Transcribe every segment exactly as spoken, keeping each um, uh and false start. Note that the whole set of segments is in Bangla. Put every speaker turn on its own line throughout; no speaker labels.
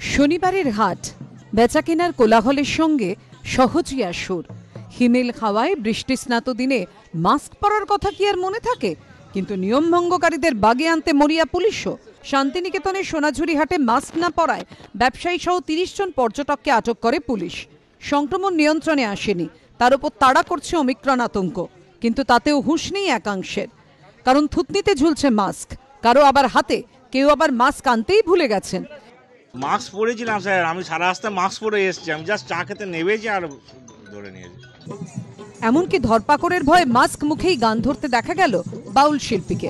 শনিবারের হাট, বেচাকেনার কোলাহলের সঙ্গে সহজিয়া সুর। হিমেল খাওয়ায় বৃষ্টিস্নাত দিনে মাস্ক পরার কথা কি আর মনে থাকে? কিন্তু নিয়মভঙ্গকারীদের বাগে আনতে মরিয়া পুলিশও। শান্তিনিকেতনের সোনাঝুরি হাটে মাস্ক না পরায় ব্যবসায়ী সহ তিরিশ জন পর্যটককে আটক করে পুলিশ। সংক্রমণ নিয়ন্ত্রণে আসেনি, তার উপর তাড়া করছে ওমিক্রন আতঙ্ক। কিন্তু তাতেও হুঁশ নেই একাংশের, কারণ থুতনিতে ঝুলছে মাস্ক, কারো আবার হাতে, কেউ আবার মাস্ক আনতেই ভুলে গেছেন।
মাস্ক পরেছিলাম স্যার, আমি সারা রাস্তা মাস্ক পরে এসেছি, আমি জাস্ট চা খেতে নেমেছি আর ধরে নিয়েছি।
এমনকি ধরপাকড়ের ভয়ে মাস্ক মুখেই গান ধরতে দেখা গেল বাউল শিল্পীকে।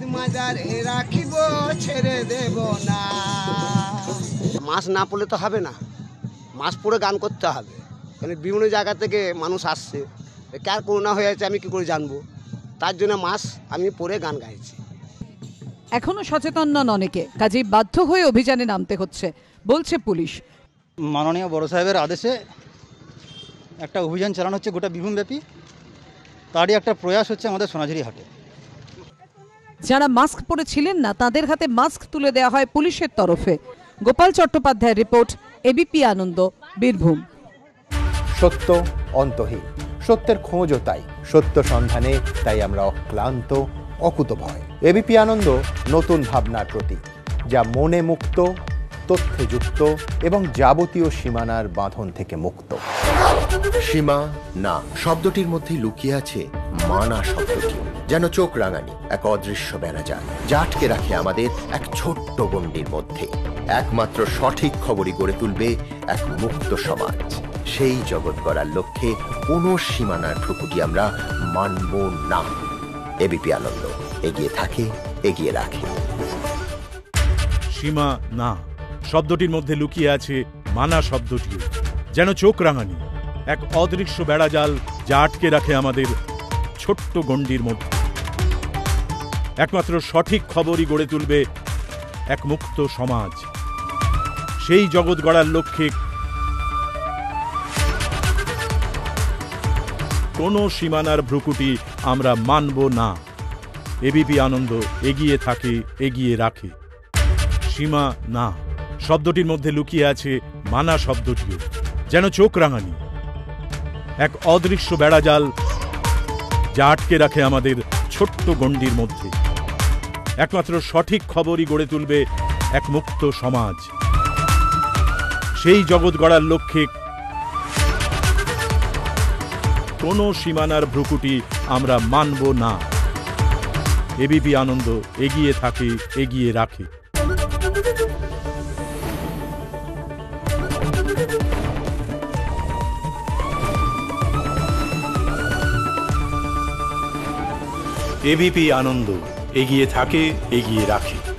মাস্ক না পরলে তো হবে না, মাস্ক পরে গান করতে হবে, কারণ বিভিন্ন জায়গা থেকে মানুষ আসছে, কার করোনা হয়ে আছে আমি কি করে জানবো, তার জন্য মাস্ক আমি পরে গান গাইছি।
এখনো সচেতন নন অনেকে, কাজেই বাধ্য হয়ে অভিযানে নামতে হচ্ছে বলছে পুলিশ।
মাননীয় বড় সাহেবের আদেশে একটা অভিযান চালানো হচ্ছে গোটা বীরভূমব্যাপী, তারই একটা প্রয়াস হচ্ছে আমাদের সোনাঝুরি হাটে।
যারা মাস্ক পরেছিলেন না তাদের হাতে মাস্ক তুলে দেওয়া হয় পুলিশের তরফে। গোপাল চট্টোপাধ্যায়ের রিপোর্ট, এবিপি আনন্দ, বীরভূম।
সত্য অন্তহীন, সত্যের খোঁজও তাই, সত্য সন্ধানে তাই আমরা অক্লান্ত, অকুতভয়। এবিপি আনন্দ নতুন ভাবনার প্রতীক, যা মনে মুক্ত, তথ্যে যুক্ত এবং যাবতীয় সীমানার বাঁধন থেকে মুক্ত।
সীমা না শব্দটির মধ্যে লুকিয়ে আছে মানা শব্দটি, যেন চোখ রাঙানি এক অদৃশ্য বেড়াজাল, যা আটকে রাখে আমাদের এক ছোট্ট গণ্ডির মধ্যে। একমাত্র সঠিক খবরই গড়ে তুলবে এক মুক্ত সমাজ। সেই জগৎ গড়ার লক্ষ্যে কোনো সীমানার ঠুকুটি আমরা মানব না। এবিপি আনন্দ এগিয়ে থাকে, এগিয়ে রাখে।
সীমা না শব্দটির মধ্যে লুকিয়ে আছে মানা শব্দটিও, যেন চোখ রাঙানি এক অদৃশ্য বেড়াজাল, যা আটকে রাখে আমাদের ছোট্ট গণ্ডির মধ্যে। একমাত্র সঠিক খবরই গড়ে তুলবে এক মুক্ত সমাজ। সেই জগৎ গড়ার লক্ষ্যে কোনো সীমানার ভ্রুকুটি আমরা মানব না। এবিপি আনন্দ এগিয়ে থাকে, এগিয়ে রাখে। সীমা না শব্দটির মধ্যে লুকিয়ে আছে মানা শব্দটিও, যেন চোখ রাঙানি এক অদৃশ্য বেড়াজাল, যা আটকে রাখে আমাদের ছোট্ট গণ্ডির মধ্যে। একমাত্র সঠিক খবরই গড়ে তুলবে এক মুক্ত সমাজ। সেই জগৎ গড়ার লক্ষ্যে কোনো সীমানার ভ্রুকুটি আমরা মানব না। এবিপি আনন্দ এগিয়ে থাকে, এগিয়ে রাখে। এবিপি আনন্দ এগিয়ে থাকে, এগিয়ে রাখে।